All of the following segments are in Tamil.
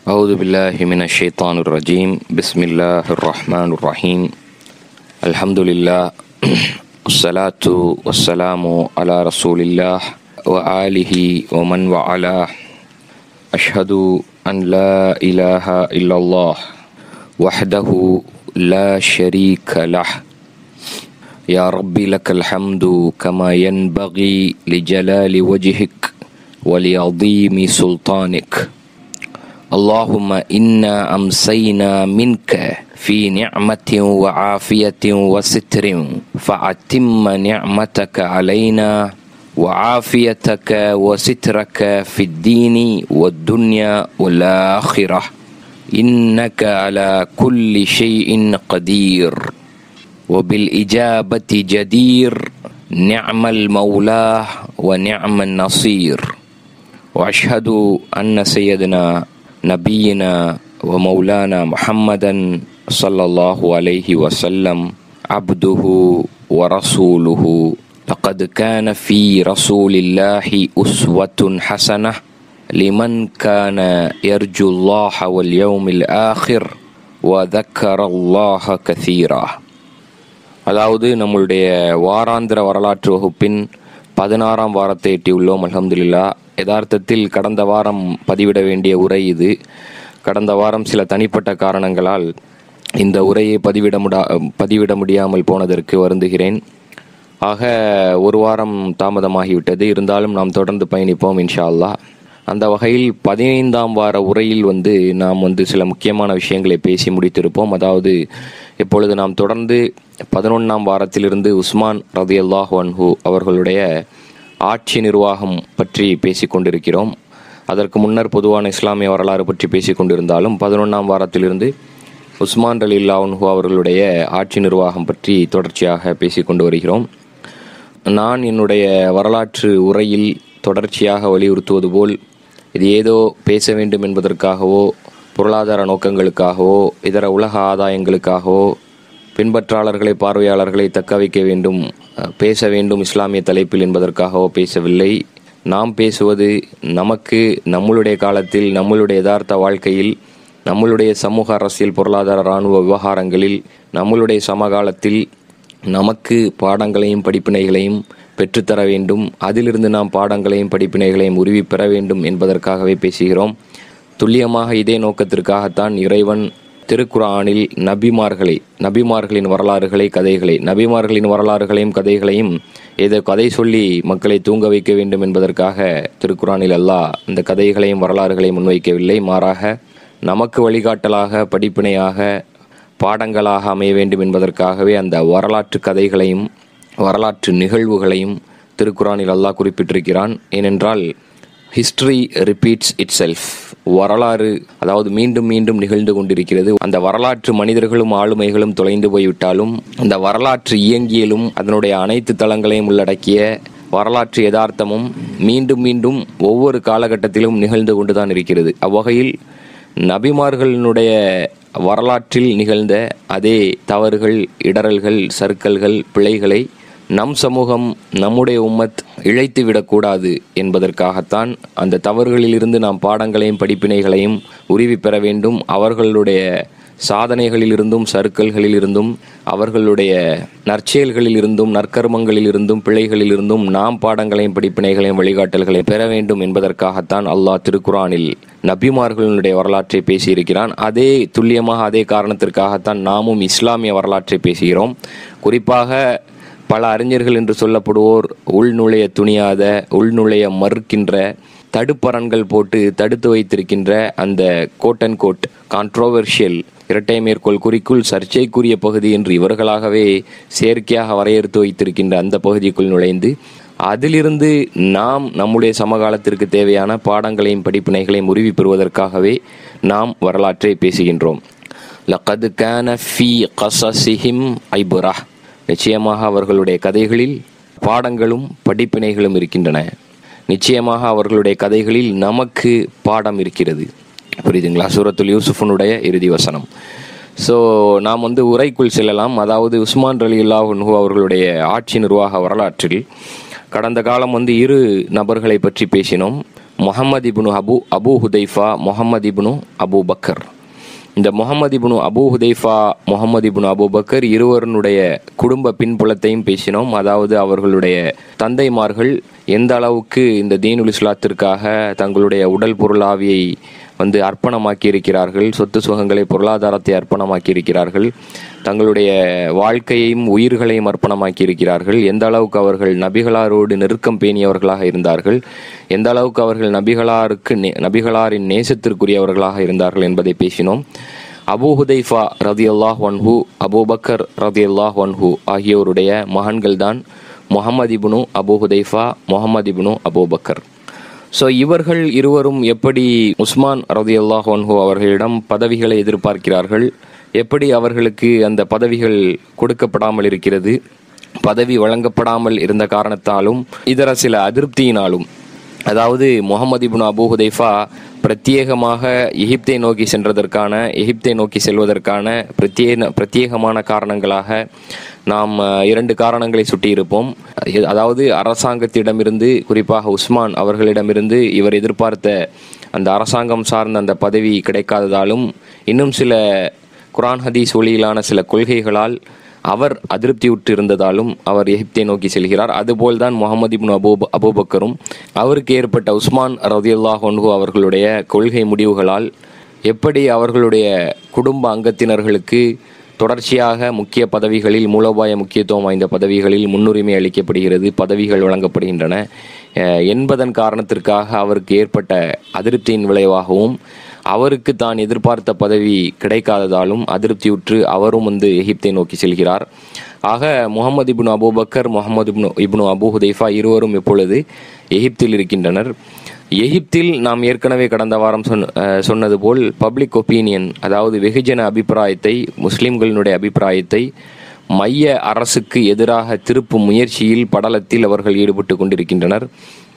أعوذ بالله من الشيطان الرجيم. بسم الله الرحمن الرحيم. الحمد لله والصلاة والسلام على رسول الله وآله ومن وعلاه. أشهد أن لا إله إلا الله وحده لا شريك له. يا ربي لك الحمد كما ينبغي لجلال وجهك ولعظيم سلطانك. اللهم إنا أمسينا منك في نعمة وعافية وستر، فأتم نعمتك علينا وعافيتك وسترك في الدين والدنيا والآخرة، إنك على كل شيء قدير وبالإجابة جدير. نعم المولى ونعم النصير. وأشهد أن سيدنا نبينا ومولانا محمدا صلى الله عليه وسلم عبده ورسوله. لقد كان في رسول الله أسوة حسنة لمن كان يرجو الله واليوم الآخر وذكر الله كثيرا. அதாவது நம்மளுடைய வாராந்திர வரலாற்று வகுப்பின் 16ஆம் வாரத்தை எட்டியுள்ளோம். அல்ஹம்துலில்லாஹ். யதார்த்தத்தில் கடந்த வாரம் பதிவிட வேண்டிய உரை இது. கடந்த வாரம் சில தனிப்பட்ட காரணங்களால் இந்த உரையை பதிவிட முடியாமல் போனதற்கு வருந்துகிறேன். ஆக ஒரு வாரம் தாமதமாகிவிட்டது. இருந்தாலும் நாம் தொடர்ந்து பயணிப்போம் இன்ஷா அல்லாஹ். அந்த வகையில் 15ஆம் வார உரையில் நாம் சில முக்கியமான விஷயங்களை பேசி முடித்திருப்போம். அதாவது இப்பொழுது நாம் தொடர்ந்து 11ஆம் வாரத்திலிருந்து உஸ்மான் ரலியல்லாஹு அன்ஹு அவர்களுடைய ஆட்சி நிர்வாகம் பற்றி பேசி கொண்டிருக்கிறோம். அதற்கு முன்னர் பொதுவான இஸ்லாமிய வரலாறு பற்றி பேசி கொண்டிருந்தாலும் 11ஆம் வாரத்திலிருந்து உஸ்மான் ரலியல்லாஹு அன்ஹு அவர்களுடைய ஆட்சி நிர்வாகம் பற்றி தொடர்ச்சியாக பேசி கொண்டு வருகிறோம். நான் என்னுடைய வரலாற்று உரையில் தொடர்ச்சியாக வலியுறுத்துவது போல் இது ஏதோ பேச வேண்டும் என்பதற்காகவோ பொருளாதார நோக்கங்களுக்காகவோ இதர உலக ஆதாயங்களுக்காகவோ பின்பற்றாளர்களை பார்வையாளர்களை தக்க வைக்க வேண்டும், பேச வேண்டும் இஸ்லாமிய தலைப்பில் என்பதற்காகவோ பேசவில்லை. நாம் பேசுவது நமக்கு நம்மளுடைய காலத்தில் நம்மளுடைய யதார்த்த வாழ்க்கையில் நம்மளுடைய சமூக அரசியல் பொருளாதார இராணுவ விவகாரங்களில் நம்மளுடைய சமகாலத்தில் நமக்கு பாடங்களையும் படிப்பினைகளையும் பெற்றுத்தர வேண்டும், அதிலிருந்து நாம் பாடங்களையும் படிப்பினைகளையும் உருவி பெற வேண்டும் என்பதற்காகவே பேசுகிறோம். துல்லியமாக இதே நோக்கத்திற்காகத்தான் இறைவன் திருக்குர்ஆனில் நபிமார்களின் வரலாறுகளை நபிமார்களின் வரலாறுகளையும் கதைகளையும் ஏதோ கதை சொல்லி மக்களை தூங்க வைக்க வேண்டும் என்பதற்காக திருக்குர்ஆனில் அல்லாஹ் இந்த கதைகளையும் வரலாறுகளையும் முன்வைக்கவில்லை. மாறாக நமக்கு வழிகாட்டலாக படிப்பினையாக பாடங்களாக அமைய வேண்டும் என்பதற்காகவே அந்த வரலாற்று கதைகளையும் வரலாற்று நிகழ்வுகளையும் திருக்குர்ஆனில் அல்லாஹ் குறிப்பிட்டிருக்கிறான். ஏனென்றால் ஹிஸ்டரி ரிப்பீட்ஸ் இட் செல்ஃப். வரலாறு அதாவது மீண்டும் மீண்டும் நிகழ்ந்து கொண்டிருக்கிறது. அந்த வரலாற்று மனிதர்களும் ஆளுமைகளும் தொலைந்து போய்விட்டாலும் அந்த வரலாற்று இயங்கியலும் அதனுடைய அனைத்து தளங்களையும் உள்ளடக்கிய வரலாற்று யதார்த்தமும் மீண்டும் மீண்டும் ஒவ்வொரு காலகட்டத்திலும் நிகழ்ந்து கொண்டுதான் இருக்கிறது. அவ்வகையில் நபிமார்களினுடைய வரலாற்றில் நிகழ்ந்த அதே தவறுகள், இடறல்கள், சறுக்கல்கள், பிழைகளை நம் சமூகம் நம்முடைய உம்மத் இழைத்து விடக்கூடாது என்பதற்காகத்தான் அந்த தவறுகளிலிருந்து நாம் பாடங்களையும் படிப்பினைகளையும் உருவி பெற வேண்டும். அவர்களுடைய சாதனைகளிலிருந்தும் சறுக்கல்களிலிருந்தும் அவர்களுடைய நற்செயல்களிலிருந்தும் நற்கர்மங்களிலிருந்தும் பிழைகளிலிருந்தும் நாம் பாடங்களையும் படிப்பினைகளையும் வழிகாட்டல்களையும் பெற வேண்டும் என்பதற்காகத்தான் அல்லாஹ் திருக்குர்ஆனில் நபிமார்களுடைய வரலாற்றை பேசியிருக்கிறான். அதே துல்லியமாக அதே காரணத்திற்காகத்தான் நாமும் இஸ்லாமிய வரலாற்றை பேசுகிறோம். குறிப்பாக பல அறிஞர்கள் என்று சொல்லப்படுவோர் உள்நுழைய துணியாத, உள்நுழைய மறுக்கின்ற, தடுப்பரன்கள் போட்டு தடுத்து வைத்திருக்கின்ற அந்த கோட் அண்ட் கோட் கான்ட்ரோவர்ஷியல் இரட்டை மேற்கோள் குறிக்குள் சர்ச்சைக்குரிய பகுதி என்று இவர்களாகவே செயற்கையாக வரையறுத்து வைத்திருக்கின்ற அந்த பகுதிக்குள் நுழைந்து அதிலிருந்து நாம் நம்முடைய சமகாலத்திற்கு தேவையான பாடங்களையும் படிப்பினைகளையும் உருவி பெறுவதற்காகவே நாம் வரலாற்றை பேசுகின்றோம். லகத் கான ஃபீ கஸஸிஹிம் ஐப்ரா. நிச்சயமாக அவர்களுடைய கதைகளில் பாடங்களும் படிப்பினைகளும் இருக்கின்றன. நிச்சயமாக அவர்களுடைய கதைகளில் நமக்கு பாடம் இருக்கிறது. புரியுதுங்களா? சூரத்துல் யூசுஃபனுடைய இறுதி வசனம். ஸோ நாம் உரைக்குள் செல்லலாம். அதாவது உஸ்மான் ரலியல்லாஹு அன்ஹு அவர்களுடைய ஆட்சி நிர்வாக வரலாற்றில் கடந்த காலம் இரு நபர்களை பற்றி பேசினோம். Muhammad ibn Abu Hudhaifa, Muhammad ibn Abu Bakr. இந்த Muhammad ibn Abu Hudhaifa, Muhammad ibn Abu Bakr இருவருடைய குடும்ப பின்புலத்தையும் பேசினோம். அதாவது அவர்களுடைய தந்தைமார்கள் எந்த அளவுக்கு இந்த தீனுல் இஸ்லாத்திற்காக தங்களுடைய உடல் பொருளாவியை அர்ப்பணமாக்கி இருக்கிறார்கள், சொத்து சுகங்களை, பொருளாதாரத்தை அர்ப்பணமாக்கி இருக்கிறார்கள், தங்களுடைய வாழ்க்கையையும் உயிர்களையும் அர்ப்பணமாக்கி இருக்கிறார்கள், எந்த அளவுக்கு அவர்கள் நபிகளாரோடு நெருக்கம் பேணியவர்களாக இருந்தார்கள், எந்த அளவுக்கு அவர்கள் நபிகளாரின் நேசத்திற்குரியவர்களாக இருந்தார்கள் என்பதை பேசினோம். அபூ ஹுதைஃபா ரதியல்லாஹு அன்ஹு, அபூபக்கர் ரதியல்லாஹு அன்ஹு ஆகியோருடைய மகன்கள் தான் Muhammad ibn Abu Hudhaifa, Muhammad ibn Abu Bakr. So இவர்கள் இருவரும் எப்படி உஸ்மான் ரதியல்லாஹு அன்ஹு அவர்களிடம் பதவிகளை எதிர்பார்க்கிறார்கள், எப்படி அவர்களுக்கு அந்த பதவிகள் கொடுக்கப்படாமல் இருக்கிறது, பதவி வழங்கப்படாமல் இருந்த காரணத்தாலும் இதர சில அதிருப்தியினாலும், அதாவது முஹம்மது இப்னு அபூ ஹுதைஃபா பிரத்யேகமாக எகிப்தை நோக்கி செல்வதற்கான பிரத்யேகமான காரணங்களாக நாம் 2 காரணங்களை சுட்டியிருப்போம். அதாவது அரசாங்கத்திடமிருந்து, குறிப்பாக உஸ்மான் அவர்களிடமிருந்து இவர் எதிர்பார்த்த அந்த அரசாங்கம் சார்ந்த அந்த பதவி கிடைக்காததாலும், இன்னும் சில குர்ஆன் ஹதீஸ் ஒளியிலான சில கொள்கைகளால் அவர் அதிருப்தியுற்று இருந்ததாலும் அவர் எகிப்தை நோக்கி செல்கிறார். அதுபோல்தான் முஹம்மது இப்னு அபூபக்கரும் அவருக்கு ஏற்பட்ட உஸ்மான் ரலியல்லாஹு அன்ஹு அவர்களுடைய கொள்கை முடிவுகளால் எப்படி அவர்களுடைய குடும்ப அங்கத்தினர்களுக்கு தொடர்ச்சியாக முக்கிய பதவிகளில், மூலோபாய முக்கியத்துவம் வாய்ந்த பதவிகளில் முன்னுரிமை அளிக்கப்படுகிறது, பதவிகள் வழங்கப்படுகின்றன என்பதன் காரணத்திற்காக அவருக்கு ஏற்பட்ட அதிருப்தியின் விளைவாகவும், அவருக்கு தான் எதிர்பார்த்த பதவி கிடைக்காததாலும் அதிருப்தியுற்று அவரும் எகிப்தை நோக்கி செல்கிறார். ஆக Muhammad ibn Abu Bakr, Muhammad ibn Abu Hudhaifa இருவரும் இப்பொழுது எகிப்தில் இருக்கின்றனர். எகிப்தில் நாம் ஏற்கனவே கடந்த வாரம் சொன்னது போல் பப்ளிக் ஒப்பீனியன், அதாவது வெகுஜன அபிப்பிராயத்தை, முஸ்லிம்களினுடைய அபிப்பிராயத்தை மைய அரசுக்கு எதிராக திருப்பும் முயற்சியில், படலத்தில் அவர்கள் ஈடுபட்டு கொண்டிருக்கின்றனர்.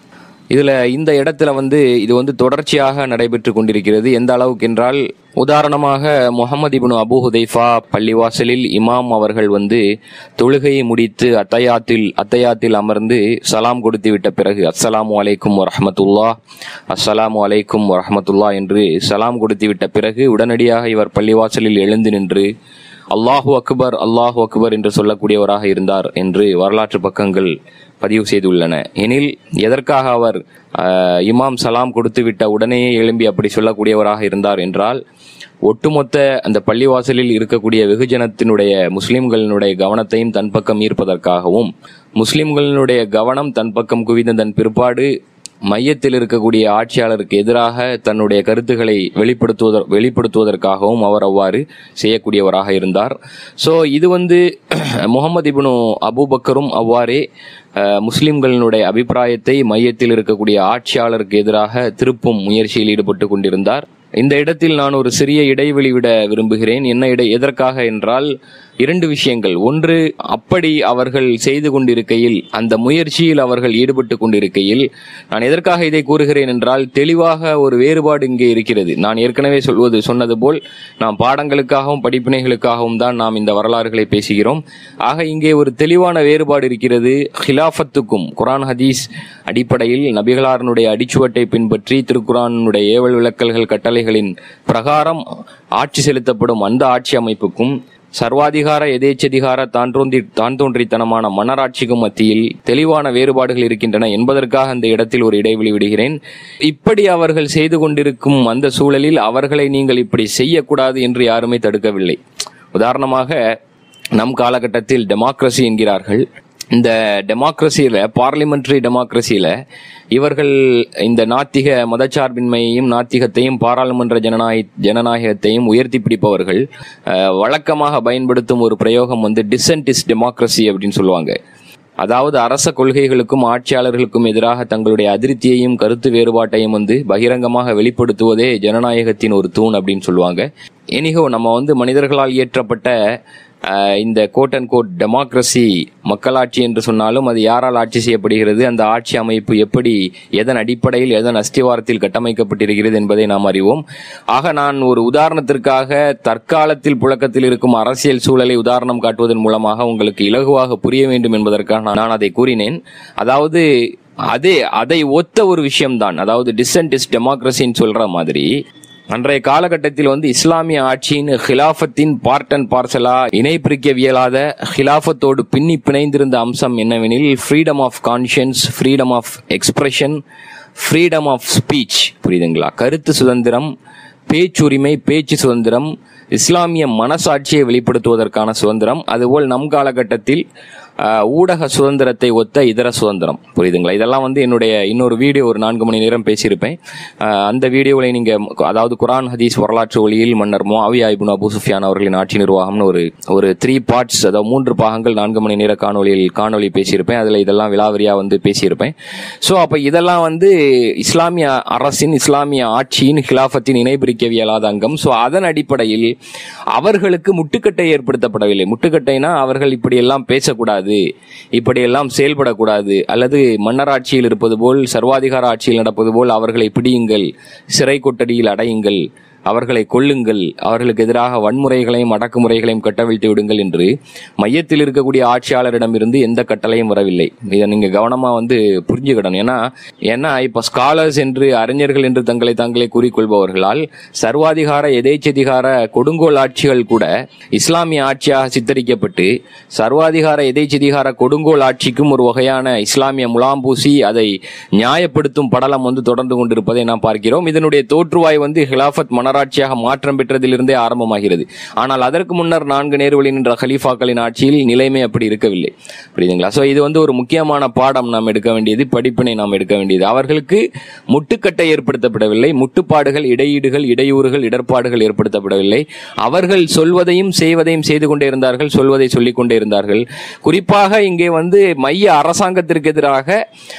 இந்த இடத்துல இது தொடர்ச்சியாக நடைபெற்று கொண்டிருக்கிறது. எந்த அளவுக்கு என்றால், உதாரணமாக முஹம்மது இப்னு அபூ ஹுதைஃபா பள்ளிவாசலில் இமாம் அவர்கள் தொழுகையை முடித்து அத்தையாத்தில் அமர்ந்து சலாம் கொடுத்து விட்ட பிறகு, அஸ்ஸலாமு அலைக்கும் வரஹ்மத்துல்லாஹ், அஸ்ஸலாமு அலைக்கும் வரஹ்மத்துல்லாஹ் என்று சலாம் கொடுத்து விட்ட பிறகு உடனடியாக இவர் பள்ளிவாசலில் எழுந்து நின்று அல்லாஹு அக்பர், அல்லாஹு அக்பர் என்று சொல்லக்கூடியவராக இருந்தார் என்று வரலாற்று பக்கங்கள் பதிவு செய்துள்ளன. எனில் எதற்காக அவர் இமாம் சலாம் கொடுத்து விட்ட உடனேயே எழும்பி அப்படி சொல்லக்கூடியவராக இருந்தார் என்றால், ஒட்டுமொத்த அந்த பள்ளிவாசலில் இருக்கக்கூடிய வெகுஜனத்தினுடைய, முஸ்லிம்களினுடைய கவனத்தையும் தன் பக்கம் ஈர்ப்பதற்காகவும், முஸ்லிம்களினுடைய கவனம் தன் பக்கம் குவிந்ததன் பிற்பாடு மையத்தில் இருக்கக்கூடிய ஆட்சியாளருக்கு எதிராக தன்னுடைய கருத்துக்களை வெளிப்படுத்துவதற்காகவும் அவர் அவ்வாறு செய்யக்கூடியவராக இருந்தார். ஸோ இது முஹம்மது இப்னு அபூபக்கரும் அவ்வாறே முஸ்லிம்களினுடைய அபிப்பிராயத்தை மையத்தில் இருக்கக்கூடிய ஆட்சியாளருக்கு எதிராக திருப்பும் முயற்சியில் ஈடுபட்டு கொண்டிருந்தார். இந்த இடத்தில் நான் ஒரு சிறிய இடைவெளி விட விரும்புகிறேன். எதற்காக என்றால், 2 விஷயங்கள். ஒன்று, அப்படி அவர்கள் செய்து கொண்டிருக்கையில், அந்த முயற்சியில் அவர்கள் ஈடுபட்டு கொண்டிருக்கையில், நான் எதற்காக இதை கூறுகிறேன் என்றால், தெளிவாக ஒரு வேறுபாடு இங்கே இருக்கிறது. நான் ஏற்கனவே சொன்னது போல், நாம் பாடங்களுக்காகவும் படிப்பினைகளுக்காகவும் தான் நாம் இந்த வரலாறுகளை பேசுகிறோம். ஆக இங்கே ஒரு தெளிவான வேறுபாடு இருக்கிறது. ஹிலாஃபத்துக்கும், குர்ஆன் ஹதீஸ் அடிப்படையில் நபிகளாரனுடைய அடிச்சுவட்டை பின்பற்றி திருக்குர்ஆனுடைய ஏவல் விளக்கல்கள் கட்டளைகளின் பிரகாரம் ஆட்சி செலுத்தப்படும் அந்த ஆட்சி அமைப்புக்கும், சர்வாதிகார எதேச்சதிகார தான் தோன்றித்தனமான மன்னராட்சிக்கும் மத்தியில் தெளிவான வேறுபாடுகள் இருக்கின்றன என்பதற்காக அந்த இடத்தில் ஒரு இடைவெளி விடுகிறேன். இப்படி அவர்கள் செய்து கொண்டிருக்கும் அந்த சூழலில் அவர்களை நீங்கள் இப்படி செய்யக்கூடாது என்று யாருமே தடுக்கவில்லை. உதாரணமாக, நம் காலகட்டத்தில் டெமோக்ரஸி என்கிறார்கள். இந்த டெமோக்ரஸியில, பார்லிமெண்டரி டெமோக்ரஸியில இவர்கள் இந்த நாத்திக மதச்சார்பின்மையையும் நாத்திகத்தையும் பாராளுமன்ற ஜனநாயகத்தையும் உயர்த்தி பிடிப்பவர்கள் வழக்கமாக பயன்படுத்தும் ஒரு பிரயோகம் டிசென்ட் இஸ் டெமோக்ரஸி அப்படின்னு சொல்லுவாங்க. அதாவது அரச கொள்கைகளுக்கும் ஆட்சியாளர்களுக்கும் எதிராக தங்களுடைய அதிருப்தியையும் கருத்து வேறுபாட்டையும் பகிரங்கமாக வெளிப்படுத்துவதே ஜனநாயகத்தின் ஒரு தூண் அப்படின்னு சொல்லுவாங்க. எனிகோ, நம்ம மனிதர்களால் இயற்றப்பட்ட இந்த கோட் அண்ட் கோட் டெமோக்ரஸி, மக்களாட்சி என்று சொன்னாலும் அது யாரால் ஆட்சி செய்யப்படுகிறது, அந்த ஆட்சி அமைப்பு எப்படி, எதன் அடிப்படையில், எதன் அஸ்திவாரத்தில் கட்டமைக்கப்பட்டிருக்கிறது என்பதை நாம் அறிவோம். ஆக நான் ஒரு உதாரணத்திற்காக தற்காலத்தில் புழக்கத்தில் இருக்கும் அரசியல் சூழலை உதாரணம் காட்டுவதன் மூலமாக உங்களுக்கு இலகுவாக புரிய வேண்டும் என்பதற்காக நான் அதை கூறினேன். அதாவது அதை ஒத்த ஒரு விஷயம்தான். அதாவது டிசென்ட் இஸ் டெமோக்ரஸின்னு சொல்ற மாதிரி அன்றைய காலகட்டத்தில் வந்து இஸ்லாமிய ஆட்சியின் ஹிலாஃபத்தின் பார்ட் அண்ட் பார்சலா இணை பிரிக்கவியலாத ஹிலாஃபத்தோடு பிணைந்திருந்த அம்சம் என்னவெனில் freedom of conscience, freedom of expression, freedom of speech. புரியுதுங்களா? கருத்து சுதந்திரம், பேச்சுரிமை, பேச்சு சுதந்திரம், இஸ்லாமிய மனசாட்சியை வெளிப்படுத்துவதற்கான சுதந்திரம், அதுபோல் நம் காலகட்டத்தில் ஊடக சுதந்திரத்தை ஒத்த இதர சுதந்திரம். புரியுதுங்களா? இதெல்லாம் வந்து என்னுடைய இன்னொரு வீடியோ ஒரு 4 மணி நேரம் பேசியிருப்பேன். அந்த வீடியோவில் நீங்க, அதாவது குரான் ஹதீஸ் வரலாற்று ஒளியில் மன்னர் முஆவியா இப்னு அபூ சுஃபியான் அவர்களின் ஆட்சி நிர்வாகம்னு ஒரு 3 பார்ட்ஸ், அதாவது 3 பாகங்கள் 4 மணி நேர காணொலி பேசியிருப்பேன். அதுல இதெல்லாம் விலாவரியா வந்து பேசியிருப்பேன். ஸோ அப்ப இதெல்லாம் வந்து இஸ்லாமிய அரசின், இஸ்லாமிய ஆட்சியின் ஹிலாஃபத்தின் இணைபிரிக்கவியலாத அங்கம். ஸோ அதன் அடிப்படையில் அவர்களுக்கு முட்டுக்கட்டை ஏற்படுத்தப்படவில்லை. முட்டுக்கட்டைனா அவர்கள் இப்படியெல்லாம் பேசக்கூடாது, இப்படியெல்லாம் செயல்படக்கூடாது, அல்லது மன்னராட்சியில் இருப்பது போல், சர்வாதிகார ஆட்சியில் நடப்பது போல் அவர்களை பிடியுங்கள், சிறை கொட்டடியில் அடையுங்கள், அவர்களை கொல்லுங்கள், அவர்களுக்கு எதிராக வன்முறைகளையும் அடக்குமுறைகளையும் கட்டவிழ்த்து விடுங்கள் என்று மையத்தில் இருக்கக்கூடிய ஆட்சியாளரிடம் இருந்து எந்த கட்டளையும் வரவில்லை. இதை நீங்க கவனமா வந்து புரிஞ்சுக்கிடணும். ஏன்னா இப்ப ஸ்காலர்ஸ் என்று, அறிஞர்கள் என்று தங்களை தாங்களே கூறிக்கொள்பவர்களால் சர்வாதிகார எதேச்சதிகார கொடுங்கோல் ஆட்சிகள் கூட இஸ்லாமிய ஆட்சியாக சித்தரிக்கப்பட்டு, சர்வாதிகார எதேச்சதிகார கொடுங்கோல் ஆட்சிக்கும் ஒரு வகையான இஸ்லாமிய முலாம்பூசி அதை நியாயப்படுத்தும் படலம் வந்து தொடர்ந்து கொண்டிருப்பதை நாம் பார்க்கிறோம். இதனுடைய தோற்றுவாய் வந்து ஹிலாஃபத் மன்னராட்சியாக மாற்றம் பெற்றதிலிருந்தே ஆரம்பமாகிறது. ஆனால் அதற்கு முன்னர் 4 நேர்வழி நின்ற ஹலீஃபாக்களின் ஆட்சியில் நிலைமை அப்படி இருக்கவில்லை. புரியுதுங்களா? சோ இது வந்து ஒரு முக்கியமான பாடம் நாம் எடுக்க வேண்டியது, படிப்பினை நாம் எடுக்க வேண்டியது. அவர்களுக்கு முட்டுக்கட்டை ஏற்படுத்தப்படவில்லை, முட்டுப்பாடுகள், இடையீடுகள், இடையூறுகள், இடர்பாடுகள் ஏற்படுத்தப்படவில்லை. அவர்கள் சொல்வதையும் செய்வதையும் செய்து கொண்டே இருந்தார்கள், சொல்வதை சொல்லிக் கொண்டே இருந்தார்கள். குறிப்பாக இங்கே வந்து மைய அரசாங்கத்திற்கு எதிராக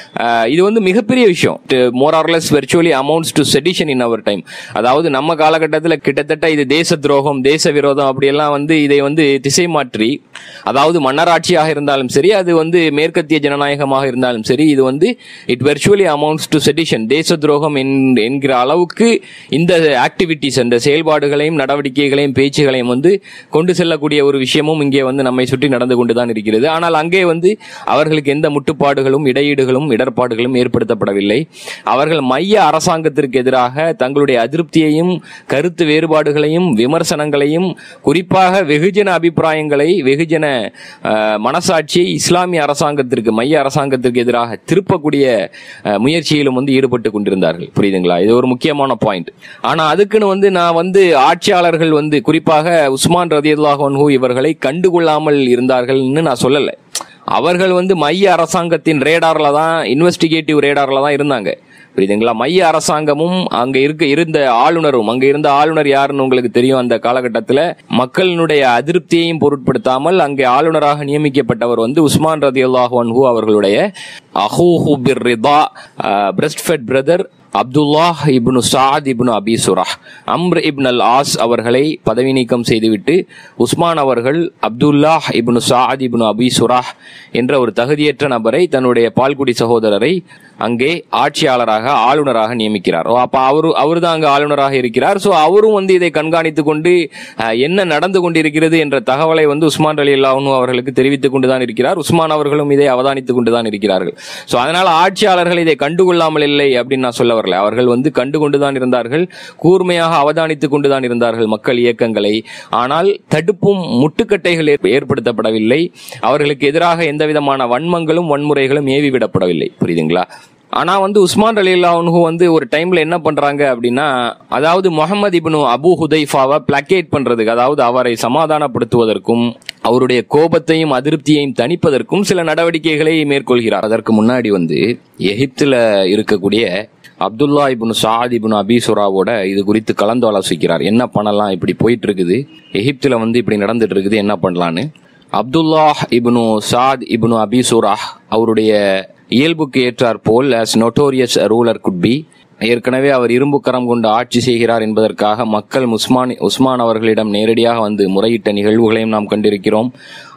இது வந்து மிகப்பெரிய விஷயம். More or less virtually amounts to sedition in our time. அதாவது நம்ம காலகட்டத்தில் கிட்டத்தட்ட இது தேச துரோகம், தேச விரோதம் அப்படியெல்லாம் வந்து இதை வந்து திசை மாற்றி, அதாவது மன்னராட்சியாக இருந்தாலும் சரி, அது வந்து மேற்கத்திய ஜனநாயகமாக இருந்தாலும் சரி, இது வந்து it virtually amounts to sedition, தேச துரோகம் என்கிற அளவுக்கு இந்த ஆக்டிவிட்டிஸ், அந்த செயல்பாடுகளையும் நடவடிக்கைகளையும் பேச்சுகளையும் வந்து கொண்டு செல்லக்கூடிய ஒரு விஷயமும் இங்கே வந்து நம்மை சுற்றி நடந்து கொண்டுதான் இருக்கிறது. ஆனால் அங்கே வந்து அவர்களுக்கு எந்த முட்டுப்பாடுகளும், இடையீடுகளும், இடர்பாடுகளும் ஏற்படுத்தப்படவில்லை. அவர்கள் மைய அரசாங்கத்திற்கு எதிராக தங்களுடைய அதிருப்தியையும், கருத்து வேறுபாடுகளையும், விமர்சனங்களையும், குறிப்பாக வெகுஜன அபிப்பிராயங்களை, வெகுஜன மனசாட்சியை இஸ்லாமிய அரசாங்கத்திற்கு, மைய அரசாங்கத்திற்கு எதிராக திருப்பக்கூடிய முயற்சியிலும் வந்து ஈடுபட்டு கொண்டிருந்தார்கள். புரியுதுங்களா? இது ஒரு முக்கியமான பாயிண்ட். ஆனா அதுக்குன்னு வந்து நான் வந்து ஆட்சியாளர்கள் வந்து, குறிப்பாக உஸ்மான் ரலியல்லாஹு அன்ஹு இவர்களை கண்டுகொள்ளாமல் இருந்தார்கள்னு நான் சொல்லல. அவர்கள் வந்து மைய அரசாங்கத்தின் ரேடார்ல தான், இன்வெஸ்டிகேட்டிவ் ரேடார்ல தான் இருந்தாங்க. புரியுதுங்களா? மைய அரசாங்கமும் அங்க இருந்த ஆளுநரும், அங்க இருந்த ஆளுநர் யாருன்னு உங்களுக்கு தெரியும். அந்த காலகட்டத்தில் மக்களினுடைய அதிருப்தியையும் பொருட்படுத்தாமல் அங்கே ஆளுநராக நியமிக்கப்பட்டவர் வந்து உஸ்மான் ரலியல்லாஹு அன்ஹு அவர்களுடைய அஹூஹு பிர்ரிதா, breast fed brother Abdullah ibn Saad ibn Abi Sarh, Amr ibn al As அவர்களை பதவி நீக்கம் செய்துவிட்டு உஸ்மான் அவர்கள் Abdullah ibn Saad ibn Abi சுராஹ் என்ற ஒரு தகுதியற்ற நபரை, தன்னுடைய பால்குடி சகோதரரை அங்கே ஆட்சியாளராக, ஆளுநராக நியமிக்கிறார். அப்ப அவரு தான் அங்க ஆளுநராக இருக்கிறார். சோ அவரும் வந்து இதை கண்காணித்துக் கொண்டு என்ன நடந்து கொண்டிருக்கிறது என்ற தகவலை வந்து உஸ்மான் ரலியல்லாஹு அன்ஹு அவர்களுக்கு தெரிவித்துக் கொண்டுதான் இருக்கிறார். உஸ்மான் அவர்களும் இதை அவதானித்துக் கொண்டுதான் இருக்கிறார்கள். சோ அதனால ஆட்சியாளர்கள் இதை கண்டுகொள்ளாமல் இல்லை அப்படின்னு நான் சொல்ல வரல. அவர்கள் வந்து கண்டுகொண்டுதான் இருந்தார்கள், கூர்மையாக அவதானித்துக் கொண்டுதான் இருந்தார்கள் மக்கள் இயக்கங்களை. ஆனால் தடுப்பும் முட்டுக்கட்டைகள் ஏற்படுத்தப்படவில்லை. அவர்களுக்கு எதிராக எந்த விதமான வன்மங்களும் வன்முறைகளும் ஏவிவிடப்படவில்லை. புரியுதுங்களா? ஆனா வந்து உஸ்மான் ரலியல்லாஹு அன்ஹு வந்து ஒரு டைம்ல என்ன பண்றாங்க அப்படின்னா, அதாவது முஹம்மது இப்னு அபூ ஹுதைஃபாவை பிளக்கேட் பண்றதுக்கு, அதாவது அவரை சமாதானப்படுத்துவதற்கும் அவருடைய கோபத்தையும் அதிருப்தியையும் தணிப்பதற்கும் சில நடவடிக்கைகளை மேற்கொள்கிறார். அதற்கு முன்னாடி வந்து எகிப்துல இருக்கக்கூடிய அப்துல்லா இப்னு சாத் இப்னு அபி சுராவோட இது குறித்து கலந்து ஆலோசிக்கிறார். என்ன பண்ணலாம், இப்படி போயிட்டு இருக்குது, எகிப்துல வந்து இப்படி நடந்துட்டு இருக்குது, என்ன பண்ணலான்னு. Abdullah ibn Saad ibn Abi சுராஹ் அவருடைய இயல்புக்கு ஏற்றார் போல் as notorious a ruler could be, ஏற்கனவே அவர் இரும்பு கரம் கொண்டு ஆட்சி செய்கிறார் என்பதற்காக மக்கள் உஸ்மான் அவர்களிடம் நேரடியாக வந்து முறையிட்ட நிகழ்வுகளையும் நாம் கண்டிருக்கிறோம்.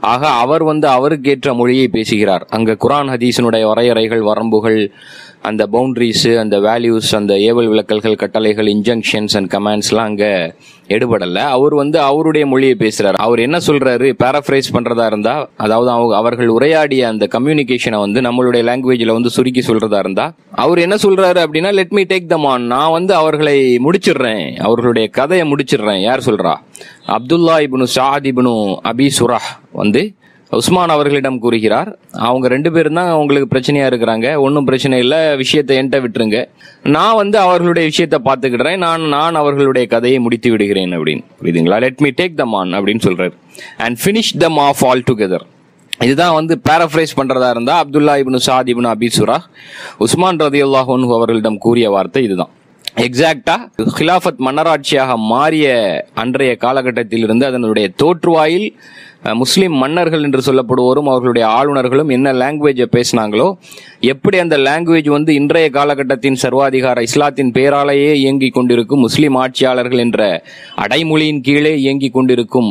ஆக அவர் வந்து அவருக்கு ஏற்ற மொழியை பேசுகிறார். அங்க குர்ஆன் ஹதீஸினுடைய வரையறைகள், வரம்புகள், அந்த பவுண்டரிஸ், அந்த வேல்யூஸ், அந்த ஏவல் விளக்கல்கள், கட்டளைகள், இன்ஜங்ஷன்ஸ் அண்ட் கமாண்ட்ஸ்லாம் அங்க எடுபடல. அவர் வந்து அவருடைய மொழியை பேசுறாரு. அவர் என்ன சொல்றாரு, பேராஃப்ரைஸ் பண்றதா இருந்தா, அதாவது அவர்கள் உரையாடிய அந்த கம்யூனிகேஷனை வந்து நம்மளுடைய லாங்குவேஜ்ல வந்து சுருக்கி சொல்றதா இருந்தா, அவர் என்ன சொல்றாரு அப்படின்னா, let me take them on, நான் வந்து அவர்களை முடிச்சிடுறேன், அவர்களுடைய கதையை முடிச்சிடுறேன். யார் சொல்றா? அப்துல்லா இப்னு சஅத் இப்னு அபி சுரஹ் வந்து உஸ்மான் அவர்களிடம் கூறுகிறார், அவங்க 2 பேரும் தான் அவங்களுக்கு பிரச்சனையா இருக்கிறாங்க, ஒன்றும் பிரச்சனை இல்லை, விஷயத்தை என்கிட்ட விட்டுருங்க, நான் வந்து அவர்களுடைய விஷயத்தை பார்த்துக்கிடுறேன், நான் அவர்களுடைய கதையை முடித்து விடுகிறேன் அப்படின்னு. புரியுதுங்களா? Let me take them on அப்படின்னு சொல்றாரு. And finish them off all together. இதுதான் வந்து பேராஃப்ரைஸ் பண்றதா இருந்தா அப்துல்லா இப்னு சஅத் இப்னு அபி சுரஹ் உஸ்மான் ரலியல்லாஹு அன்ஹு அவர்களிடம் கூறிய வார்த்தை இதுதான். எக்ஸாக்டா ஹிலாஃபத் மன்னராட்சியாக மாறிய அன்றைய காலகட்டத்தில் இருந்து அதனுடைய தோற்றுவாயில் முஸ்லிம் மன்னர்கள் என்று சொல்லப்படுவோரும் அவர்களுடைய ஆளுநர்களும் என்ன லாங்குவேஜை பேசினாங்களோ, எப்படி அந்த லாங்குவேஜ் வந்து இன்றைய காலகட்டத்தின் சர்வாதிகார இஸ்லாத்தின் பேராலேயே இயங்கிக் கொண்டிருக்கும் முஸ்லிம் ஆட்சியாளர்கள் என்ற அடைமொழியின் கீழே இயங்கிக் கொண்டிருக்கும்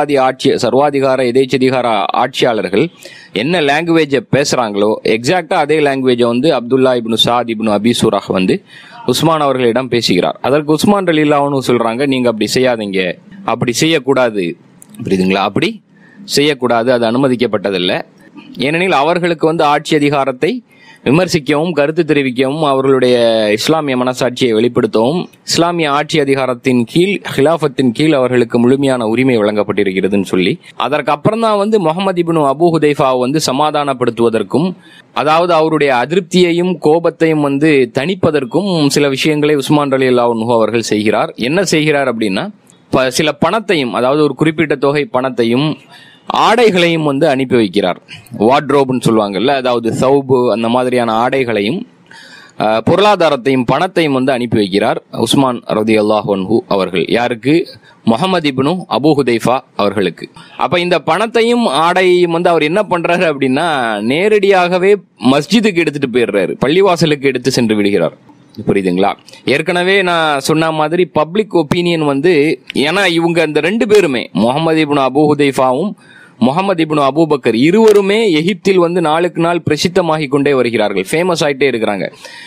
சர்வாதிகார எதேச்சதிகார ஆட்சியாளர்கள் என்ன லாங்குவேஜை பேசுறாங்களோ எக்ஸாக்டா அதே லாங்குவேஜை வந்து அப்துல்லா இப்னு சஅத் இப்னு அபி சுரஹ் வந்து உஸ்மான் அவர்களிடம் பேசுகிறார். அதற்கு உஸ்மான் ரலியல்லாஹு அன்ஹு சொல்றாங்க, நீங்க அப்படி செய்யாதீங்க, அப்படி செய்யக்கூடாது. புரியுதுங்களா? அப்படி செய்யக்கூடாது, அது அனுமதிக்கப்பட்டதில்லை. ஏனெனில் அவர்களுக்கு வந்து ஆட்சி அதிகாரத்தை விமர்சிக்கவும், கருத்து தெரிவிக்கவும், அவர்களுடைய இஸ்லாமிய மனசாட்சியை வெளிப்படுத்தவும் இஸ்லாமிய ஆட்சி அதிகாரத்தின் கீழ், ஹிலாஃபத்தின் கீழ் அவர்களுக்கு முழுமையான உரிமை வழங்கப்பட்டிருக்கிறதுன்னு சொல்லி, அதற்கு அப்புறம் தான் வந்து முஹம்மது இப்னு அபூ ஹுதைஃபாவை வந்து சமாதானப்படுத்துவதற்கும், அதாவது அவருடைய அதிருப்தியையும் கோபத்தையும் வந்து தணிப்பதற்கும் சில விஷயங்களை உஸ்மான் ரலியல்லாஹு அன்ஹு அவர்கள் செய்கிறார். என்ன செய்கிறார் அப்படின்னா, சில பணத்தையும், அதாவது ஒரு குறிப்பிட்ட தொகை பணத்தையும் ஆடைகளையும் வந்து அனுப்பி வைக்கிறார். வார்ட்ரோப்னு சொல்லுவாங்கல்ல, அதாவது சௌபு, அந்த மாதிரியான ஆடைகளையும் பொருளாதாரத்தையும் பணத்தையும் வந்து அனுப்பி வைக்கிறார் உஸ்மான் ரலியல்லாஹு அன்ஹு அவர்கள். யாருக்கு? முஹம்மது இப்னு அபூ ஹுதைஃபா அவர்களுக்கு. அப்ப இந்த பணத்தையும் ஆடையும் வந்து அவர் என்ன பண்றாரு அப்படின்னா, நேரடியாகவே மஸ்ஜிதுக்கு எடுத்துட்டு போயிடுறாரு, பள்ளிவாசலுக்கு எடுத்து சென்று விடுகிறார். புரியுதுங்களா? ஏற்கனவே நான் சொன்ன மாதிரி பப்ளிக் ஒப்பீனியன் வந்து, ஏன்னா இவங்க இந்த 2 பேருமே, முஹம்மது இப்னு அபூ ஹுதைஃபாவும் முஹம்மது இப்னு அபூபக்கர் இருவருமே எகிப்தில் வந்து நாளுக்கு நாள் பிரசித்தமாகி கொண்டே வருகிறார்கள், ஃபேமஸ் ஆயிட்டே இருக்கிறாங்க.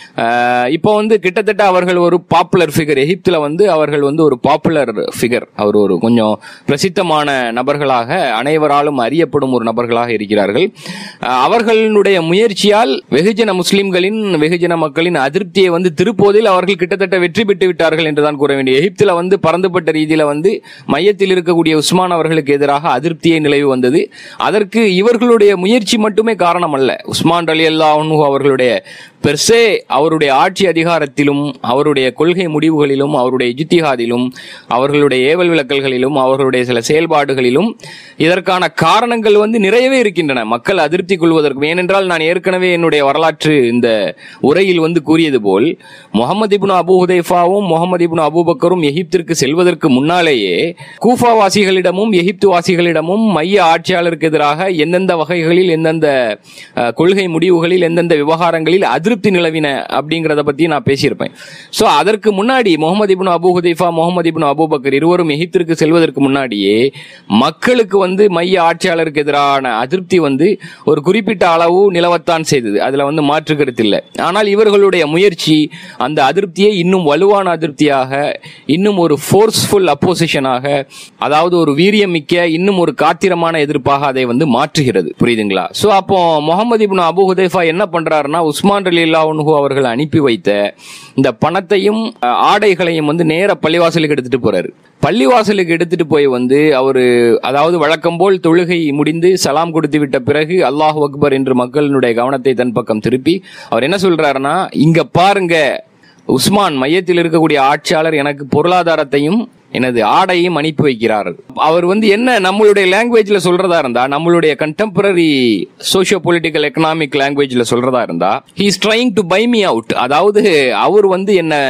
இப்போ வந்து கிட்டத்தட்ட அவர்கள் ஒரு பாப்புலர் ஃபிகர், எகிப்தில் வந்து அவர்கள் வந்து ஒரு பாப்புலர் ஃபிகர், அவர் ஒரு கொஞ்சம் பிரசித்தமான நபர்களாக, அனைவராலும் அறியப்படும் ஒரு நபர்களாக இருக்கிறார்கள். அவர்களுடைய முயற்சியால் வெகுஜன முஸ்லிம்களின், வெகுஜன மக்களின் அதிருப்தியை வந்து திருப்போதில் அவர்கள் கிட்டத்தட்ட வெற்றி பெற்று விட்டார்கள் என்றுதான் கூற வேண்டும். எகிப்தில் வந்து பரந்துபட்ட ரீதியில வந்து மையத்தில் இருக்கக்கூடிய உஸ்மான் அவர்களுக்கு எதிராக அதிருப்தியை நிலவி வந்தது. அதற்கு இவர்களுடைய முயற்சி மட்டுமே காரணம் அல்ல. உஸ்மான் ரலியல்லாஹு அன்ஹு அவர்களுடைய பெர்சே, அவருடைய ஆட்சி அதிகாரத்திலும், அவருடைய கொள்கை முடிவுகளிலும், அவருடைய இஜ்திஹாதிலும், அவர்களுடைய ஏவல் விளக்கல்களிலும், அவர்களுடைய சில செயல்பாடுகளிலும் இதற்கான காரணங்கள் வந்து நிறையவே இருக்கின்றன, மக்கள் அதிருப்தி கொள்வதற்கு. ஏனென்றால் நான் ஏற்கனவே என்னுடைய வரலாற்று இந்த உரையில் வந்து கூறியது போல், முஹம்மது இப்னு அபூ ஹுதைஃபாவும் முஹம்மது இப்னு அபூபக்கரும் எகிப்திற்கு செல்வதற்கு முன்னாலேயே கூஃபா வாசிகளிடமும் எகிப்து வாசிகளிடமும் மைய ஆட்சியாளருக்கு எதிராக எந்தெந்த வகைகளில், எந்தெந்த கொள்கை முடிவுகளில், எந்தெந்த விவகாரங்களில் அதிருப்தி நிலவின அப்படிங்கறத பத்தி நான் பேசியிருப்பேன். சோ அதற்கு முன்னாடி Muhammad ibn Abu Hudhaifa, Muhammad ibn Abu Bakr இருவரும் எகிப்திற்கு செல்வதற்கு முன்னாடியே மக்களுக்கு வந்து மைய ஆட்சியாளருக்கு எதிரான அதிருப்தி வந்து ஒரு குறிப்பிட்ட அளவு நிலவத்தான் செய்தது, அதுல வந்து மாற்று கருத்து இல்லை. ஆனால் இவர்களுடைய முயற்சி அந்த அதிருப்தியை இன்னும் வலுவான அதிருப்தியாக, இன்னும் ஒரு ஃபோர்ஸ்ஃபுல் அப்போசிஷனாக, அதாவது ஒரு வீரியமிக்க, இன்னும் ஒரு காத்திரமான எதிர்ப்பாக அதை வந்து மாற்றுகிறது. புரியுதுங்களா? சோ அப்போ முஹம்மது இப்னு அபூ ஹுதைஃபா என்ன பண்றாருன்னா, உஸ்மான் ரலியல்லாஹு அன்ஹு அவர்கள் அனுப்பி வைத்த இந்த பணத்தையும் ஆடைகளையும் வந்து நேர பள்ளிவாசலுக்கு எடுத்துட்டு போறாரு. பள்ளிவாசலுக்கு எடுத்துட்டு போய் வந்து அவரு, அதாவது வழக்கம் போல் தொழுகை முடிந்து சலாம் கொடுத்து விட்ட பிறகு அல்லாஹு அக்பர் என்று மக்களுடைய கவனத்தை தன் பக்கம் திருப்பி அவர் என்ன சொல்றாருன்னா, இங்க பாருங்க, உஸ்மான் மையத்தில் இருக்கக்கூடிய ஆட்சியாளர் எனக்கு பொருளாதாரத்தையும் எனது ஆடையும் அனுப்பி வைக்கிறார். அவர் வந்து என்ன நம்மளுடைய லாங்குவேஜ்ல சொல்றதா இருந்தா, நம்மளுடைய கண்டெம்பரரி சோஷியோ பொலிட்டிக்கல் எக்கனாமிக் லாங்குவேஜ்ல சொல்றதா இருந்தா, he is trying to buy me out, அதாவது அவர் வந்து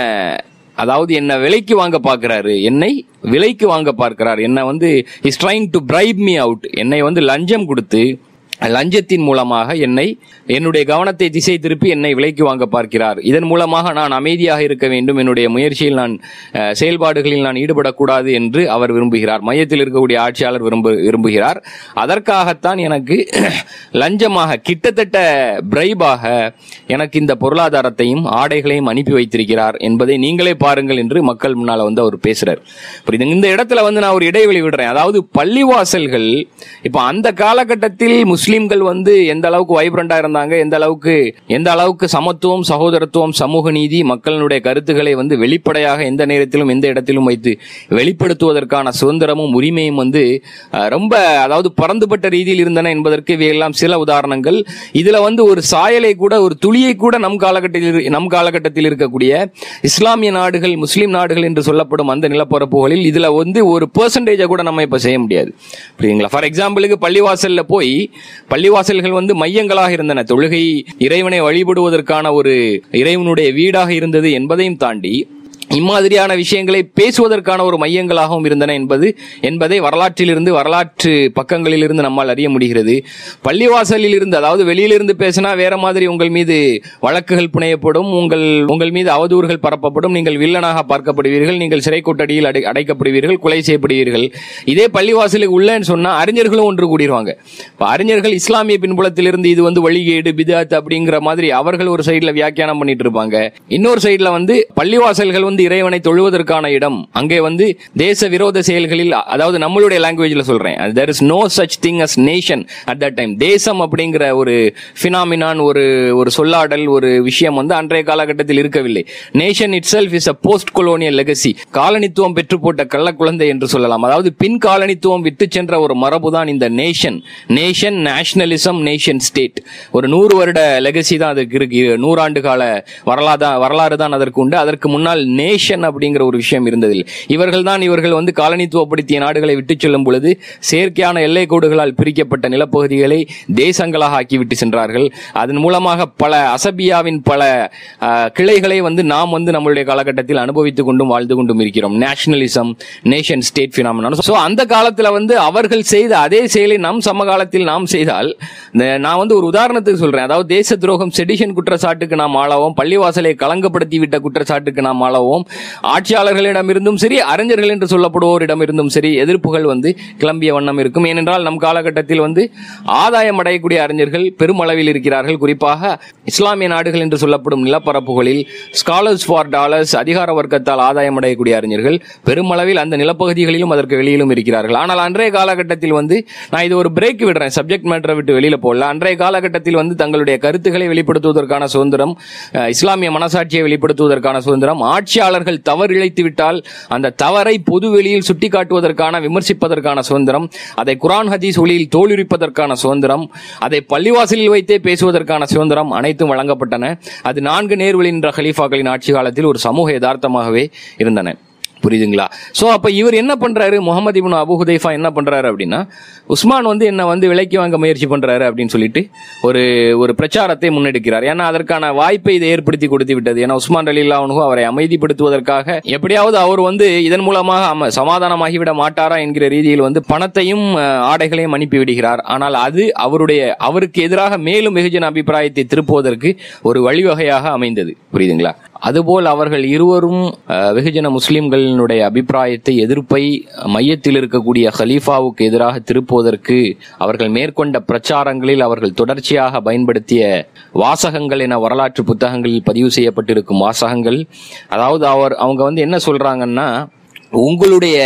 என்ன விலைக்கு வாங்க பார்க்கிறாரு, என்னை விலைக்கு வாங்க பார்க்கிறார், என்ன வந்து he is trying to bribe me out, என்னை வந்து லஞ்சம் கொடுத்து லஞ்சத்தின் மூலமாக என்னுடைய கவனத்தை திசை திருப்பி என்னை விலைக்கு வாங்க பார்க்கிறார். இதன் மூலமாக நான் அமைதியாக இருக்க வேண்டும், என்னுடைய முயற்சியில் செயல்பாடுகளில் நான் ஈடுபடக்கூடாது என்று அவர் விரும்புகிறார். மையத்தில் இருக்கக்கூடிய ஆட்சியாளர் விரும்புகிறார். அதற்காகத்தான் எனக்கு லஞ்சமாக, கிட்டத்தட்ட பிரைபாக எனக்கு இந்த பொருளாதாரத்தையும் ஆடைகளையும் அனுப்பி வைத்திருக்கிறார் என்பதை நீங்களே பாருங்கள் என்று மக்கள் முன்னால அவர் பேசுறார். இந்த இடத்துல நான் ஒரு இடைவெளி விடுறேன். அதாவது பள்ளிவாசல்கள் இப்ப அந்த காலகட்டத்தில் முஸ்லிம்கள் எந்த அளவுக்கு வைப்ரண்டா இருந்தாங்க, எந்த அளவுக்கு சமத்துவம், சகோதரத்துவம், சமூக நீதி, மக்களுடைய கருத்துக்களை வெளிப்படையாக எந்த நேரத்திலும் எந்த இடத்திலும் வைத்து வெளிப்படுத்துவதற்கான சுதந்திரமும் உரிமையும் ரொம்ப பரந்துபட்ட ரீதியில் இருந்தன என்பதற்கு இவையெல்லாம் சில உதாரணங்கள். இதுல ஒரு சாயலை கூட, ஒரு துளியை கூட நம் காலகட்டத்தில் இருக்கக்கூடிய இஸ்லாமிய நாடுகள், முஸ்லிம் நாடுகள் என்று சொல்லப்படும் அந்த நிலப்பரப்புகளில் இதுல ஒரு பெர்சன்டேஜ் கூட நம்ம இப்ப செய்ய முடியாது. புரியுங்களா? ஃபார் எக்ஸாம்பிளுக்கு பள்ளிவாசல்கள் மையங்களாக இருந்தன. தொழுகை, இறைவனை வழிபடுவதற்கான ஒரு இறைவனுடைய வீடாக இருந்தது என்பதையும் தாண்டி இம்மாதிரியான விஷயங்களை பேசுவதற்கான ஒரு மையங்களாகவும் இருந்தன என்பதை வரலாற்று பக்கங்களில் இருந்து நம்மால் அறிய முடிகிறது. பள்ளிவாசலில் இருந்து, அதாவது வெளியிலிருந்து பேசினா வேற மாதிரி உங்கள் மீது வழக்குகள் புனையப்படும், உங்கள் மீது அவதூறுகள் பரப்பப்படும், நீங்கள் வில்லனாக பார்க்கப்படுவீர்கள், நீங்கள் சிறை கொட்டடியில் அடைக்கப்படுவீர்கள், கொலை செய்யப்படுவீர்கள். இதே பள்ளிவாசலுக்கு உள்ளேன்னு சொன்னா அறிஞர்களும் ஒன்று கூடிடுவாங்க. அறிஞர்கள் இஸ்லாமிய பின்புலத்திலிருந்து இது வழிகேடு, பிதாத் அப்படிங்கிற மாதிரி அவர்கள் ஒரு சைடுல வியாக்கியானம் பண்ணிட்டு இருப்பாங்க. இன்னொரு சைடுல பள்ளிவாசல்கள் இறைவனை தொழுவதற்கான இடம். அங்கே தேச விரோத செயல்களில், அதாவது நம்மளுடைய லாங்குவேஜ்ல சொல்றேன், there is no such thing as nation at that time. தேசம் அப்படிங்கிற ஒரு பினாமினான், ஒரு சொல்லாடல், ஒரு விஷயம் அன்றைய காலகட்டத்தில் இருக்கவில்லை. Nation itself is a post colonial legacy. காலனித்துவம் பெற்று போட்ட கள்ள குழந்தை என்று சொல்லலாம். அதாவது பின் காலனித்துவம் விட்டு சென்ற ஒரு மரபுதான் இந்த நேஷன், நேஷனலிசம், நேஷன் ஸ்டேட். ஒரு 100 வருட லெகசி தான் அதுக்கு இருக்கு. 100 ஆண்டு கால வரலாறு தான் அதற்கு உண்டு. அதற்கு முன்னால் நேஷன் அப்படிங்கிற ஒரு விஷயம் இருந்ததில்லை. இவர்கள் காலனித்துவப்படுத்திய நாடுகளை விட்டு செல்லும் பொழுது செயற்கையான எல்லை கோடுகளால் பிரிக்கப்பட்ட நிலப்பகுதிகளை தேசங்களாக ஆக்கிவிட்டு சென்றார்கள். அதன் மூலமாக பல அசபியாவின் பல கிளைகளை நாம் நம்மளுடைய காலகட்டத்தில் அனுபவித்துக் கொண்டும் வாழ்ந்து கொண்டும் இருக்கிறோம். Nationalism, nation state phenomenon. So அந்த காலத்துல அவர்கள் செய்த அதே செயலை நம் சமகாலத்தில் நாம் செய்தால், நான் ஒரு உதாரணத்துக்கு சொல்றேன். அதாவது தேச துரோகம், செடிஷன் குற்றச்சாட்டுக்கு நாம் ஆளாவோம், பள்ளிவாசலை களங்கப்படுத்தி விட்ட குற்றச்சாட்டுக்கு நாம் ஆளாவோம். ஆட்சியாளர்களிடமிருந்தும் சரி, அறிஞர்கள் என்று சொல்லப்படுவோரிடமிருந்தும் சரி எதிர்ப்புகள் கிளம்பிய வண்ணம் இருக்கும். ஏனென்றால் நம் காலகட்டத்தில் ஆதாயம் அடையக்கூடிய அறிஞர்கள் பெருமளவில் இருக்கிறார்கள். குறிப்பாக இஸ்லாமிய நாடுகள் என்று சொல்லப்படும் நிலப்பரப்புகளில் ஸ்காலர்ஸ் ஃபார் டாலர்ஸ், அதிகார வர்க்கத்தால் ஆதாயம் அடையக்கூடிய அறிஞர்கள் பெருமளவில் அந்த நிலப்பகுதிகளிலும் அதற்கு வெளியிலும் இருக்கிறார்கள். ஆனால் அன்றைய காலகட்டத்தில் நான் இது ஒரு பிரேக் விடுறேன், சப்ஜெக்ட் மேட்டரை விட்டு வெளியில போடல. அன்றைய காலகட்டத்தில் தங்களுடைய கருத்துக்களை வெளிப்படுத்துவதற்கான சுதந்திரம், இஸ்லாமிய மனசாட்சியை வெளிப்படுத்துவதற்கான சுதந்திரம், ஆட்சியாளர்கள் தவறு இழைத்து விட்டால் அந்த தவறை பொது வெளியில் சுட்டிக்காட்டுவதற்கான, விமர்சிப்பதற்கான சுதந்திரம், அதை குர்ஆன் ஹதீஸ் ஒளியில் தோலுரிப்பதற்கான சுதந்திரம், அதை பள்ளிவாசலில் வைத்தே பேசுவதற்கான சுதந்திரம் அனைத்தும் வழங்கப்பட்டன. அது 4 நேர்வழி என்ற கலீஃபாக்களின் ஆட்சி காலத்தில் ஒரு சமூக யதார்த்தமாகவே இருந்தன. புரியுதுங்களா? சோ அப்ப இவர் என்ன பண்றாரு, முகமது இப்னு அபு ஹுதைஃபா என்ன பண்றாரு அப்படின்னா, உஸ்மான் என்ன விலைக்கு வாங்க முயற்சி பண்றாரு அப்படின்னு சொல்லிட்டு ஒரு பிரச்சாரத்தை முன்னெடுக்கிறார். ஏன்னா அதற்கான வாய்ப்பை இதை ஏற்படுத்தி கொடுத்து விட்டது. ஏன்னா உஸ்மான் ரலியல்லாஹு அன்ஹு அவரை அமைதிப்படுத்துவதற்காக எப்படியாவது அவர் இதன் மூலமாக சமாதானமாகிவிட மாட்டாரா என்கிற ரீதியில் பணத்தையும் ஆடைகளையும் அனுப்பி விடுகிறார். ஆனால் அது அவருக்கு எதிராக மேலும் வெகுஜன அபிப்பிராயத்தை திருப்புவதற்கு ஒரு வழிவகையாக அமைந்தது. புரியுதுங்களா? அதுபோல் அவர்கள் இருவரும் வெகுஜன முஸ்லிம்களினுடைய அபிப்பிராயத்தை, எதிர்ப்பை மையத்தில் இருக்கக்கூடிய ஹலீஃபாவுக்கு எதிராக திருப்புவதற்கு அவர்கள் மேற்கொண்ட பிரச்சாரங்களில் அவர்கள் தொடர்ச்சியாக பயன்படுத்திய வாசகங்கள் என வரலாற்று புத்தகங்களில் பதிவு செய்யப்பட்டிருக்கும் வாசகங்கள். அதாவது அவங்க என்ன சொல்றாங்கன்னா, உங்களுடைய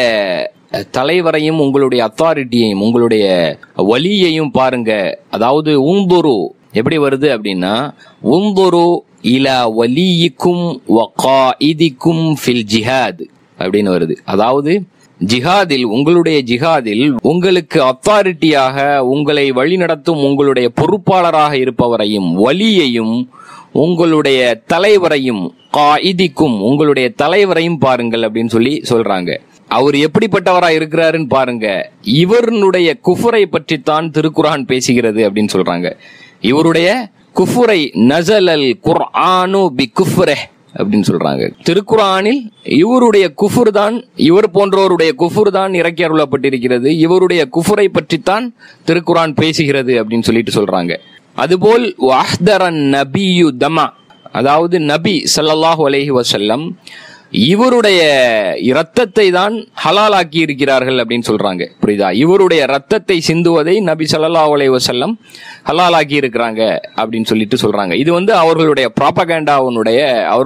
தலைவரையும் உங்களுடைய அத்தாரிட்டியையும் உங்களுடைய வலியையும் பாருங்க. அதாவது உந்துரு எப்படி வருது அப்படின்னா, உந்துரு இலா வலியிக்கும் வகாயிதிக்கும் ஃபில் ஜிஹாத் அப்படின்னு வருது. அதாவது ஜிஹாதில், உங்களுடைய ஜிஹாதில் உங்களுக்கு அத்தாரிட்டியாக, உங்களை வழிநடத்தும் உங்களுடைய பொறுப்பாளராக இருப்பவரையும், வலியையும், உங்களுடைய தலைவரையும், காயிதிக்கும் உங்களுடைய தலைவரையும் பாருங்கள் அப்படின்னு சொல்றாங்க. அவர் எப்படிப்பட்டவராக இருக்கிறாருன்னு பாருங்க. இவருடைய குஃபரை பற்றித்தான் திருக்குர்ஆன் பேசுகிறது அப்படின்னு சொல்றாங்க. இவருடைய குஃபுரை, நஸலல் குர்ஆனு பி குஃப்ரஹ், அப்படின்னு சொல்றாங்க. திருக்குர்ஆனில் இவருடைய குஃபுர் தான், இவர் போன்றோருடைய குஃபுர் தான் இறக்கி அருளப்பட்டிருக்கிறது, இவருடைய குஃபுரை பற்றித்தான் திருக்குர்ஆன் பேசுகிறது அப்படின்னு சொல்லிட்டு சொல்றாங்க. அதுபோல் வஹ்தரன் நபியு தமா, அதாவது நபி ஸல்லல்லாஹு அலைஹி வஸல்லம் இவருடைய இரத்தத்தை தான் ஹலாலாக்கி இருக்கிறார்கள் அப்படின்னு சொல்றாங்க. புரியுதா? இவருடைய இரத்தத்தை சிந்துவதை நபி ஸல்லல்லாஹு அலைஹி வஸல்லம் ஹலாலாக்கி இருக்கிறாங்க அப்படின்னு சொல்லிட்டு சொல்றாங்க. இது அவர்களுடைய ப்ராபகண்டாவினுடைய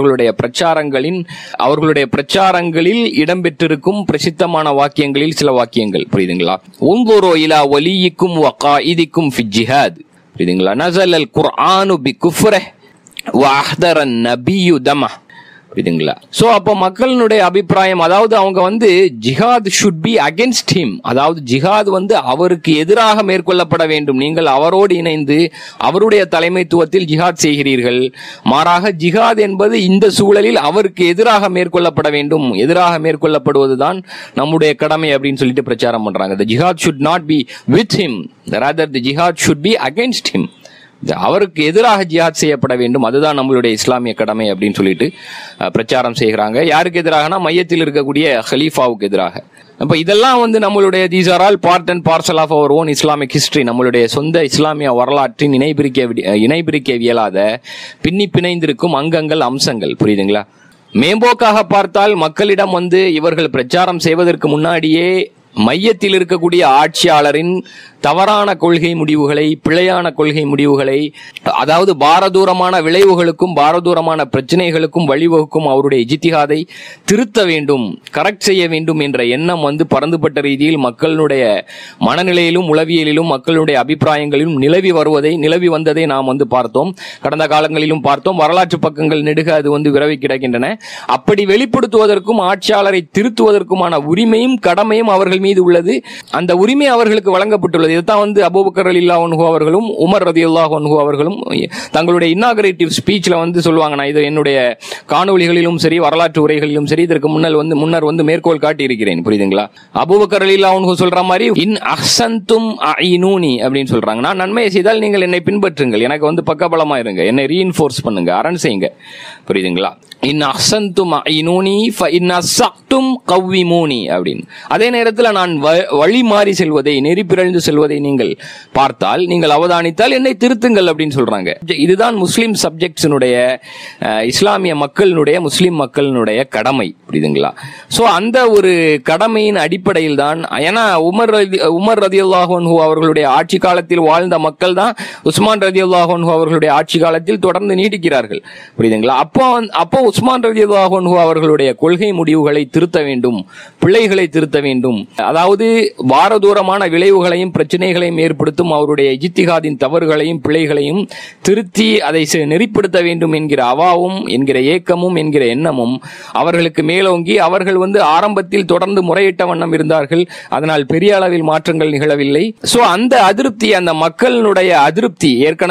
அவர்களுடைய பிரச்சாரங்களில் இடம்பெற்றிருக்கும் பிரசித்தமான வாக்கியங்களில் சில வாக்கியங்கள். புரியுதுங்களா? உன்துரு இலா வலியிக்கும் வகாயிதிக்கும் ஃபி ஜிஹாத். புரியுதுங்களா? நஸலல் குர்ஆனு பிகுஃப்ரிஹ் வ அஹ்தரன் நபியு தமா. புரியுதுங்களா? சோ அப்போ மக்களுடைய அபிப்பிராயம், அதாவது அவங்க jihad should be against him, அதாவது ஜிஹாத் அவருக்கு எதிராக மேற்கொள்ளப்பட வேண்டும். நீங்கள் அவரோடு இணைந்து அவருடைய தலைமைத்துவத்தில் ஜிஹாத் செய்கிறீர்கள். மாறாக ஜிஹாத் என்பது இந்த சூழலில் அவருக்கு எதிராக மேற்கொள்ளப்பட வேண்டும், எதிராக மேற்கொள்ளப்படுவதுதான் நம்முடைய கடமை அப்படின்னு சொல்லிட்டு பிரச்சாரம் பண்றாங்க. The jihad should not be with him, rather the jihad should be against him. அவருக்கு எதிராக ஜிஹாத் செய்யப்பட வேண்டும், அதுதான் நம்மளுடைய இஸ்லாமிய கடமை அப்படின்னு சொல்லிட்டு பிரச்சாரம் செய்கிறாங்க. யாருக்கு எதிராகனா மையத்தில் இருக்கக்கூடிய ஹலீஃபாவுக்கு எதிராக. அப்ப இதெல்லாம் நம்மளுடைய these are all part and parcel of our own Islamic history. நம்மளுடைய சொந்த இஸ்லாமிய வரலாற்றின் இணைபிரிக்க இயலாத பின்னி பிணைந்திருக்கும் அங்கங்கள், அம்சங்கள். புரியுதுங்களா? மேம்போக்காக பார்த்தால் மக்களிடம் இவர்கள் பிரச்சாரம் செய்வதற்கு முன்னாடியே மையத்தில் இருக்கக்கூடிய ஆட்சியாளரின் தவறான கொள்கை முடிவுகளை, பிழையான கொள்கை முடிவுகளை, அதாவது பாரதூரமான விளைவுகளுக்கும் பாரதூரமான பிரச்சனைகளுக்கும் வழிவகுக்கும் அவருடைய இஜ்திஹாதை திருத்த வேண்டும், கரெக்ட் செய்ய வேண்டும் என்ற எண்ணம் பரந்துபட்ட ரீதியில் மக்களுடைய மனநிலையிலும் உளவியலிலும் மக்களுடைய அபிப்பிராயங்களிலும் நிலவி வந்ததை நாம் பார்த்தோம். கடந்த காலங்களிலும் பார்த்தோம். வரலாற்று பக்கங்கள் நெடுக அது விரவி கிடக்கின்றன. அப்படி வெளிப்படுத்துவதற்கும் ஆட்சியாளரை திருத்துவதற்குமான உரிமையும் கடமையும் அவர்கள் மீது உள்ளது. அந்த உரிமை அவர்களுக்கு வழங்கப்பட்டுள்ளது. இதுதான் அபூபக்கர் ரலியல்லாஹு அன்ஹு அவர்களும் உமர் ரலியல்லாஹு அன்ஹு அவர்களும் தங்களுடைய இன்னாகரேட்டிவ் ஸ்பீச்ல சொல்லுவாங்க. நான் இது என்னுடைய காணொளிகளிலும் சரி வரலாற்று உரைகளிலும் சரி இதற்கு முன்னர் மேற்கோள் காட்டி இருக்கிறேன். புரியுதுங்களா? அபூபக்கர் ரலியல்லாஹு அன்ஹு சொல்ற மாதிரி இன் அஹ்சன்தும் அஇனூனி அப்படின்னு சொல்றாங்க. நான் நன்மையை செய்தால் நீங்கள் என்னை பின்பற்றுங்கள், எனக்கு பக்கபலமா இருங்க, என்னை ரீஇன்ஃபோர்ஸ் பண்ணுங்க, அரண் செய்யுங்க. புரியுதுங்களா? இன் அஹ்சன்தும் அஇனூனி ஃப இன் அஸக்தும் கவ்விமூனி அப்படின்னு. அதே நேரத்தில் நான் வழி மாறி செல்வதை, நெறி பிறழ்ந்து செல்வதை நீங்கள் பார்த்தால், நீங்கள் அவதானித்தால் என்னை திருத்துங்கள் அப்படின்னு சொல்றாங்க. இதுதான் முஸ்லிம் சப்ஜெக்ட்ஸினுடைய, இஸ்லாமிய மக்களினுடைய, முஸ்லிம் மக்களினுடைய கடமை. புரியுதுங்களா? சோ அந்த ஒரு கடமையின் அடிப்படையில் தான், ஏன்னா உமர் ரலியல்லாஹு அன்ஹு அவர்களுடைய ஆட்சி காலத்தில் வாழ்ந்த மக்கள் தான் உஸ்மான் ரலியல்லாஹு அன்ஹு அவர்களுடைய ஆட்சி காலத்தில் தொடர்ந்து நீடிக்கிறார்கள். புரியுதுங்களா? அப்போ உஸ்மான் ரலியல்லாஹு அன்ஹு அவர்களுடைய கொள்கை முடிவுகளை திருத்த வேண்டும், பிழைகளை திருத்த வேண்டும். அதாவது பாரதூரமான விளைவுகளையும் பிரச்சனைகளையும் ஏற்படுத்தும் அவருடைய இஜ்திஹாதின் தவறுகளையும் பிழைகளையும் திருத்தி அதை நெறிப்படுத்த வேண்டும் என்கிற அவாவும் என்கிற ஏக்கமும் என்கிற எண்ணமும் அவர்களுக்கு மேலோங்கி, அவர்கள் ஆரம்பத்தில் தொடர்ந்து முறையிட்ட வண்ணம் இருந்தார்கள். அதனால் பெரிய அளவில் மாற்றங்கள் நிகழவில்லை. சோ அந்த அதிருப்தி, அந்த மக்களுடைய அதிருப்தி,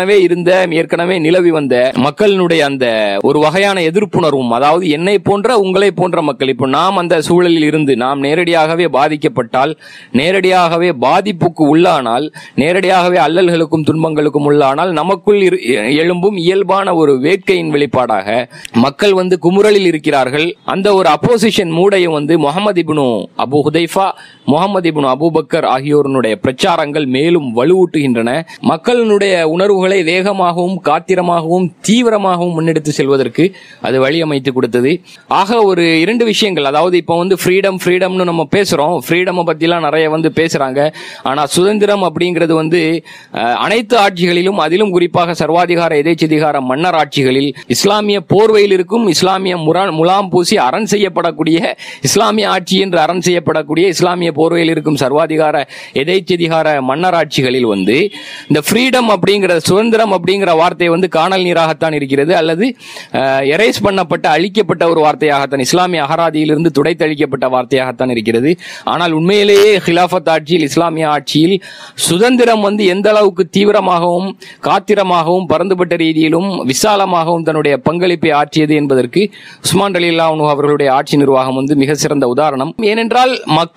ஏற்கனவே நிலவி வந்த மக்களுடைய அந்த ஒரு வகையான எதிர்ப்புணர்வும், அதாவது என்னை போன்ற உங்களை போன்ற மக்கள், இப்போ நாம் அந்த சூழலில் இருந்து நாம் நேரடியாகவே பாதிக்கப்பட்டால், நேரடியாகவே பாதிப்புக்கு உள்ளானால், நேரடியாகவே அல்லல்களுக்கும் துன்பங்களுக்கும் உள்ளானால், நமக்குள் எழும்பும் இயல்பான ஒரு வேட்கையின் வெளிப்பாடாக மக்கள் குமுறலில் இருக்கிறார்கள். அந்த ஒரு அப்போசிஷன் மூடையும் Muhammad ibn Abu Hudhaifa, Muhammad ibn Abu Bakr ஆகியோருடைய பிரச்சாரங்கள் மேலும் வலுவூட்டுகின்றன. மக்களுடைய உணர்வுகளை வேகமாகவும் காத்திரமாகவும் தீவிரமாகவும் முன்னெடுத்து செல்வதற்கு அது வழி அமைத்து கொடுத்தது. ஆக ஒரு இரண்டு விஷயங்கள், அதாவது இப்போ ஃப்ரீடம்னு நம்ம பேசுறோம், ஃப்ரீடம் பத்திலாம் நிறைய பேசுறாங்க. ஆனா சுதந்திரம் அப்படிங்கிறது அனைத்து ஆட்சிகளிலும், அதிலும் குறிப்பாக சர்வாதிகார எதேச்சதிகார மன்னர் ஆட்சிகளில் இஸ்லாமிய போர்வையில் இருக்கும், இஸ்லாமிய முலாம் பூசி அரண் செய்யப்படக்கூடிய, இஸ்லாமிய ஆட்சி என்று அரண் செய்யப்படக்கூடிய இஸ்லாமிய போர்வையில் இருக்கும் சர்வாதிகார எதேச்சதிகார மன்னர் ஆட்சிகளில் இந்த ஃப்ரீடம் அப்படிங்கிற, சுதந்திரம் அப்படிங்கிற வார்த்தை காணல் நீராகத்தான் இருக்கிறது, அல்லது எரேஸ் பண்ணப்பட்ட, அழிக்கப்பட்ட ஒரு வார்த்தையாகத்தான், இஸ்லாமிய அகராதியிலிருந்து துடைத்தழிக்கப்பட்ட வார்த்தையாகத்தான் இருக்கிறது. ஆனால் உண்மையிலேயே ஹிலாஃபத் ஆட்சியில், இஸ்லாமிய ஆட்சியில் சுதந்திரம் எந்த அளவுக்கு தீவிரமாகவும் காத்திரமாகவும் பரந்துபட்ட ரீதியிலும் விசாலமாகவும் தன்னுடைய பங்களிப்பை ஆற்றியது என்பதற்கு உஸ்மான் ரலியல்லாஹு அன்ஹு அவர்களுடைய ஆட்சி நிர்வாகம் மிக சிறந்த உதாரணம். ஏனென்றால் மக்கள்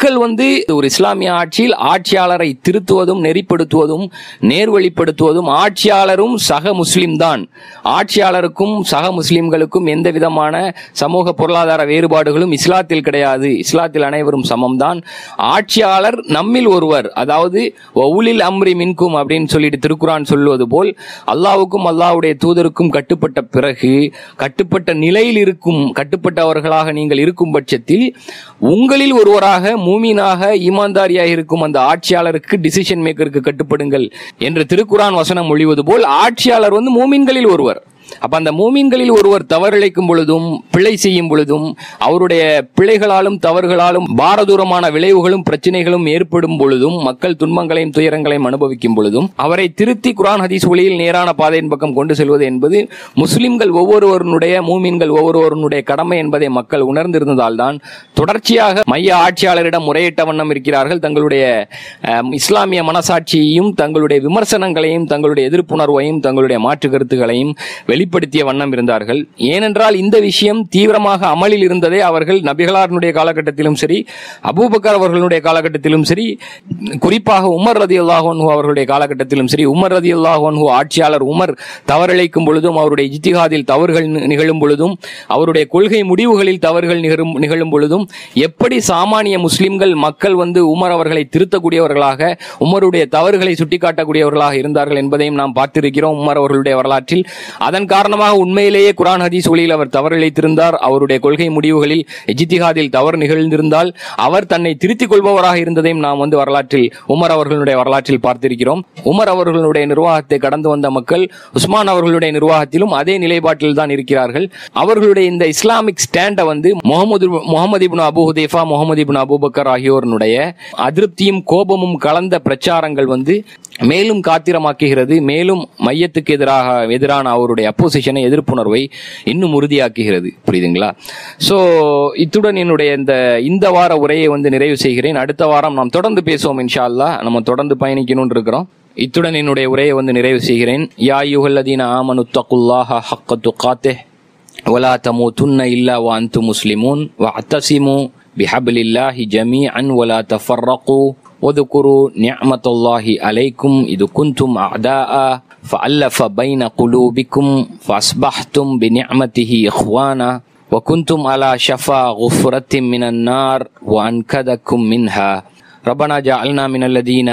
ஒரு இஸ்லாமிய ஆட்சியில் ஆட்சியாளரை திருத்துவதும் நெறிப்படுத்துவதும் நேர்வழிப்படுத்துவதும் ஆட்சியாளரும் சக முஸ்லிம் தான். ஆட்சியாளருக்கும் சக முஸ்லிம்களுக்கும் எந்த விதமான சமூக பொருளாதார வேறுபாடுகளும் இஸ்லாத்தில் கிடையாது. இஸ்லாத்தில் அனைவரும் சமம்தான். ஆட்சியாளர் நம்மில் ஒருவர், அதாவது உலில் அம்ரி மின்கும் அப்படின்னு சொல்லிட்டு திருக்குரான் சொல்லுவது போல் அல்லாஹ்வுக்கும் அல்லாஹ்வுடைய தூதருக்கும் கட்டுப்பட்ட பிறகு கட்டுப்பட்ட நிலையில் இருக்கும் கட்டுப்பட்டவர்களாக நீங்கள் இருக்கும் பட்சத்தில் உங்களில் ஒருவராக மூமீனாக ஈமான்தாரியாக இருக்கும் அந்த ஆட்சியாளருக்கு டிசிஷன் மேக்கருக்கு கட்டுப்படுங்கள் என்று திருக்குரான் வசனம் மொழிவது போல் ஆட்சியாளர் மூமீன்களில் ஒருவர். அப்ப அந்த மூமீன்களில் ஒருவர் தவறிழைக்கும் பொழுதும் பிழை செய்யும் பொழுதும் அவருடைய பிழைகளாலும் தவறுகளாலும் பாரதூரமான விளைவுகளும் பிரச்சனைகளும் ஏற்படும் பொழுதும் மக்கள் துன்பங்களையும் துயரங்களையும் அனுபவிக்கும் பொழுதும் அவரை திருத்தி குர்ஆன் ஹதீஸ் ஒளியில் நேரான பாதையின் பக்கம் கொண்டு செல்வது என்பது முஸ்லிம்கள் ஒவ்வொருவருடைய மூமீன்கள் ஒவ்வொருவருடைய கடமை என்பதை மக்கள் உணர்ந்திருந்ததால் தான் தொடர்ச்சியாக மைய ஆட்சியாளரிடம் முறையிட்ட வண்ணம் இருக்கிறார்கள். தங்களுடைய இஸ்லாமிய மனசாட்சியையும் தங்களுடைய விமர்சனங்களையும் தங்களுடைய எதிர்ப்புணர்வையும் தங்களுடைய மாற்று கருத்துக்களையும் வெளிப்படுத்திய வண்ணம் இருந்தார்கள். ஏனென்றால் இந்த விஷயம் தீவிரமாக அமலில் இருந்ததே அவர்கள் நபிகளாருடைய காலகட்டத்திலும் சரி, அபூபக்கர் அவர்களுடைய காலகட்டத்திலும் சரி, குறிப்பாக உமர் ரலியல்லாஹு அன்ஹு அவர்களுடைய காலகட்டத்திலும் சரி. உமர் ரலியல்லாஹு அன்ஹு ஆட்சியாளர் உமர் தவறிழைக்கும் பொழுதும் அவருடைய இஜ்திஹாதில் தவறுகள் நிகழும் பொழுதும் அவருடைய கொள்கை முடிவுகளில் தவறுகள் நிகழும் பொழுதும் எப்படி சாமானிய முஸ்லிம்கள் மக்கள் உமர் அவர்களை திருத்தக்கூடியவர்களாக உமருடைய தவறுகளை சுட்டிக்காட்டக்கூடியவர்களாக இருந்தார்கள் என்பதையும் நாம் பார்த்திருக்கிறோம் உமர் அவர்களுடைய வரலாற்றில். அதன் காரணமாக உண்மையிலேயே குர்ஆன் ஹதீஸ் ஒளியில் அவர் தவறிழைத்திருந்தார். அவருடைய கொள்கை முடிவுகளில் இஜ்திஹாதில் தவறு நிகழ்ந்திருந்தால் அவர் தன்னை திருத்திக் கொள்பவராக இருந்ததையும் நாம் வரலாற்றில் உமர் அவர்களுடைய வரலாற்றில் பார்த்திருக்கிறோம். உமர் அவர்களுடைய நிர்வாகத்தை கடந்து வந்த மக்கள் உஸ்மான் அவர்களுடைய நிர்வாகத்திலும் அதே நிலைப்பாட்டில் தான் இருக்கிறார்கள். அவர்களுடைய இந்த இஸ்லாமிக் ஸ்டாண்டை Muhammad ibn Abu Hudhaifa, Muhammad ibn Abu Bakr ஆகியோருடைய அதிருப்தியும் கோபமும் கலந்த பிரச்சாரங்கள் மேலும் காத்திரமாக்குகிறது. மேலும் மையத்துக்கு எதிரான அவருடைய அப்போசிஷனை எதிர்ப்புணர்வை இன்னும் உறுதியாக்குகிறது. புரியுதுங்களா? சோ இத்துடன் என்னுடைய இந்த வார உரையை நிறைவு செய்கிறேன். அடுத்த வாரம் நாம் தொடர்ந்து பேசுவோம் இன்ஷா அல்லாஹ். நம்ம தொடர்ந்து பயணிக்கணும்னு இருக்கிறோம். இத்துடன் என்னுடைய உரையை நிறைவு செய்கிறேன். யா அய்யுஹல்லதீன ஆமனு தக்குல்லாஹ ஹக்க துகாத்திஹ் வலா தமூதுன்ன இல்லா வ அன்தும் முஸ்லிமூன் வஅத்தஸிமு பிஹப்லில்லாஹி ஜமீஅன் வலா தஃபர்ரகு وذكروا نعمة الله عليكم إذ كنتم أعداء فألف بين قلوبكم فأصبحتم بنعمته إخوانا وكنتم على شفا غفرة من النار وأنقذكم منها ربنا جعلنا من الذين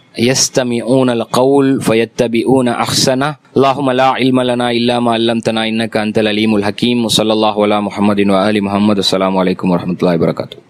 يستمعون القول فيتبعون أحسنه اللهم لا علم لنا إلا ما علمتنا إنك أنت العليم الحكيم وصلى الله على محمد وآل محمد. السلام عليكم ورحمة الله وبركاته.